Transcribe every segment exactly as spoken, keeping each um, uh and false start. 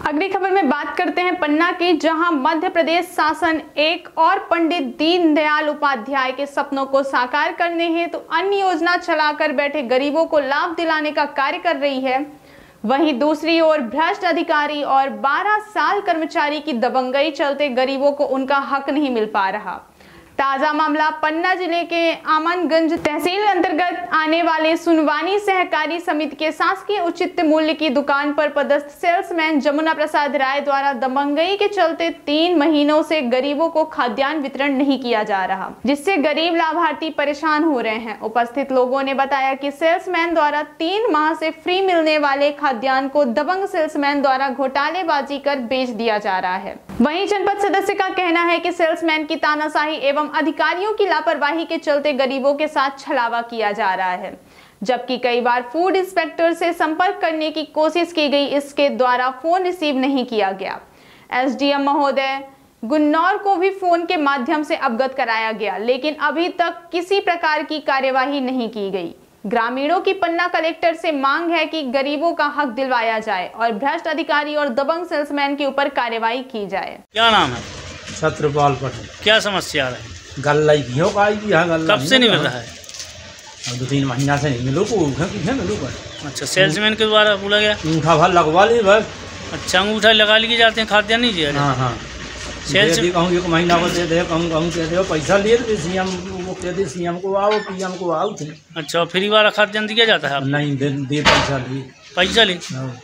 अगली खबर में बात करते हैं पन्ना की, जहां मध्य प्रदेश शासन एक और पंडित दीनदयाल उपाध्याय के सपनों को साकार करने हेतु तो अन्य योजना चलाकर बैठे गरीबों को लाभ दिलाने का कार्य कर रही है। वहीं दूसरी ओर भ्रष्ट अधिकारी और बारह साल कर्मचारी की दबंगई चलते गरीबों को उनका हक नहीं मिल पा रहा। ताजा मामला पन्ना जिले के आमनगंज तहसील अंतर्गत आने वाले सुनवानी सहकारी समिति के शासकीय उचित मूल्य की दुकान पर पदस्थ सेल्समैन जमुना प्रसाद राय द्वारा दबंगई के चलते तीन महीनों से गरीबों को खाद्यान्न वितरण नहीं किया जा रहा, जिससे गरीब लाभार्थी परेशान हो रहे हैं। उपस्थित लोगों ने बताया कि सेल्समैन द्वारा तीन माह से फ्री मिलने वाले खाद्यान्न को दबंग सेल्समैन द्वारा घोटालेबाजी कर बेच दिया जा रहा है। वहीं जनपद सदस्य का कहना है कि सेल्समैन की तानाशाही एवं अधिकारियों की लापरवाही के चलते गरीबों के साथ छलावा किया जा रहा है, जबकि कई बार फूड इंस्पेक्टर से संपर्क करने की कोशिश की गई, इसके द्वारा फोन रिसीव नहीं किया गया। एसडीएम महोदय गुन्नौर को भी फोन के माध्यम से अवगत कराया गया, लेकिन अभी तक किसी प्रकार की कार्यवाही नहीं की गई। ग्रामीणों की पन्ना कलेक्टर से मांग है कि गरीबों का हक दिलवाया जाए और भ्रष्ट अधिकारी और दबंग सेल्समैन के ऊपर कार्यवाही की जाए। क्या नाम है? छत्रपाल पटेल। क्या समस्या है? गल्ला ही हो का कब से नहीं मिल रहा है? दो तीन महीना से नहीं मिलो को मिलो कर। अच्छा, सेल्समैन के द्वारा बोला गया अंगूठा भर लगवा ली बस। अच्छा, अंगूठा लगा लिए जाते हैं, खाद्यान्न नहीं दिया? हाँ हाँ, सेल्स कहूँ एक महीना को दे दे, कहूँ कहूँ दे दे, पैसा लिए तो सीएम वो कह दे सीएम को आओ पीएम को आओ थे। अच्छा, फ्री वाला खाद्यान्न दिया जाता है? नहीं दे, दे पैसा लिए पैसा ली।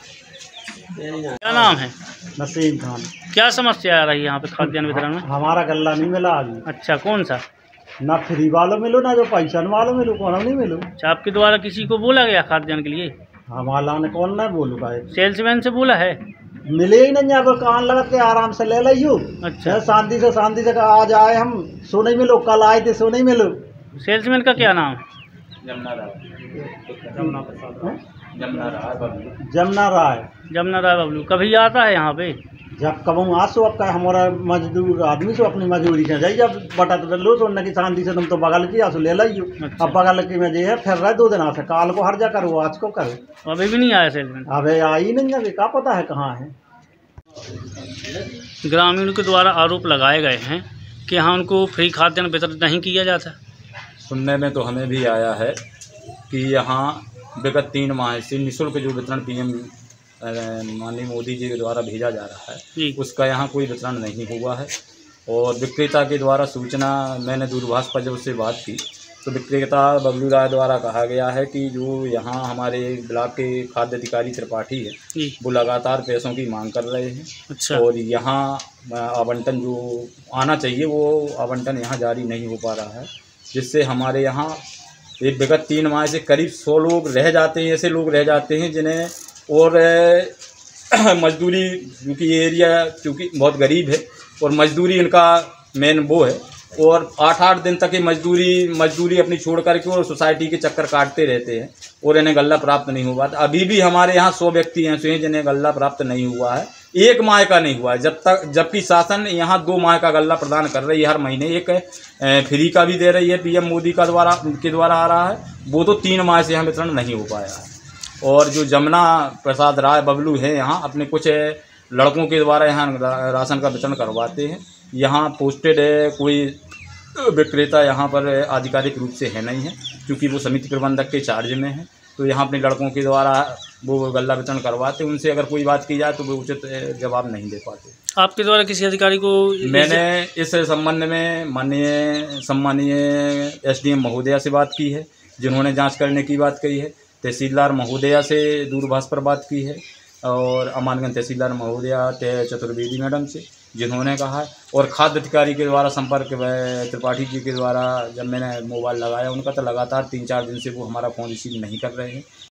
क्या नाम है? नसीम खान। क्या समस्या आ रही है यहाँ पे खाद्यान्न वितरण में? हमारा गल्ला नहीं मिला अभी। अच्छा, कौन सा? ना फ्री वालों मिलो ना जो पैसा वालों मिलो, कौन नहीं मिलो। अच्छा, आपके द्वारा किसी को बोला गया खाद्यान्न के लिए? हमारा ने कौन ना बोलू का सेल्समैन से बोला है? मिले ही नहीं, यहाँ पर कान लगा के आराम से ले लियो। अच्छा, शांति से शांति से आज आए हम, सो नहीं मिलो, कल आए थे सो नहीं मिलो। सेल्समैन का क्या नाम है? जमुना राय। जमुना प्रसाद जमुना राय बबलू। जमुना राय जमुना राय बबलू। कभी आता है यहाँ पे? जब कबू आ सो अब हमारा मजदूर आदमी सो अपनी मजदूरी से जाइए, जब बटा तो लो सो की शांति से तुम तो बगल की आसो ले लियो। अच्छा। अब बगल की में जे फिर रहे दो दिन से, काल को हर जा करो आज को करो। अभी भी नहीं आया सेल्समैन? अबे आई नहीं, अभी क्या पता है कहाँ है। ग्रामीणों के द्वारा आरोप लगाए गए हैं कि यहाँ उनको फ्री खाद्यान्न वितरण नहीं किया जाता। सुनने में तो हमें भी आया है कि यहाँ विगत तीन माह से निःशुल्क जो वितरण पीएम माननीय मोदी जी के द्वारा भेजा जा रहा है, उसका यहाँ कोई वितरण नहीं हुआ है। और विक्रेता के द्वारा सूचना, मैंने दूरभाष पर जब उससे बात की तो विक्रेता बबलू राय द्वारा कहा गया है कि जो यहाँ हमारे ब्लॉक के खाद्य अधिकारी त्रिपाठी है वो लगातार पैसों की मांग कर रहे हैं। अच्छा। और यहाँ आवंटन जो आना चाहिए वो आवंटन यहाँ जारी नहीं हो पा रहा है, जिससे हमारे यहाँ एक विगत तीन माह से करीब सौ लोग रह जाते हैं, ऐसे लोग रह जाते हैं जिन्हें और मजदूरी, क्योंकि ये एरिया क्योंकि बहुत गरीब है और मजदूरी इनका मेन वो है, और आठ आठ दिन तक ये मजदूरी मजदूरी अपनी छोड़ करके और सोसाइटी के चक्कर काटते रहते हैं और इन्हें गल्ला प्राप्त नहीं हुआ। अभी भी हमारे यहाँ सौ व्यक्ति ऐसे हैं जिन्हें गल्ला प्राप्त नहीं हुआ है, एक माह का नहीं हुआ है, जब तक जबकि शासन यहाँ दो माह का गल्ला प्रदान कर रही है हर महीने। एक फ्री का भी दे रही है, पीएम मोदी का द्वारा के द्वारा आ रहा है, वो तो तीन माह से यहाँ वितरण नहीं हो पाया है। और जो जमुना प्रसाद राय बबलू है यहाँ अपने कुछ लड़कों के द्वारा यहाँ राशन का वितरण करवाते हैं। यहाँ पोस्टेड है कोई विक्रेता यहाँ पर आधिकारिक रूप से है नहीं है, क्योंकि वो समिति प्रबंधक के चार्ज में है, तो यहाँ अपने लड़कों के द्वारा वो गल्ला वितरण करवाते। उनसे अगर कोई बात की जाए तो वो उचित जवाब नहीं दे पाते। आपके द्वारा किसी अधिकारी को? मैंने इस संबंध में माननीय सम्मानीय एसडीएम महोदया से बात की है, जिन्होंने जांच करने की बात कही है। तहसीलदार महोदया से दूरभाष पर बात की है, और अमानगंज तहसीलदार महोदया चतुर्वेदी मैडम से, जिन्होंने कहा है। और खाद्य अधिकारी के द्वारा संपर्क त्रिपाठी जी के द्वारा जब मैंने मोबाइल लगाया उनका, तो लगातार तीन चार दिन से वो हमारा फ़ोन रिसीव नहीं कर रहे हैं।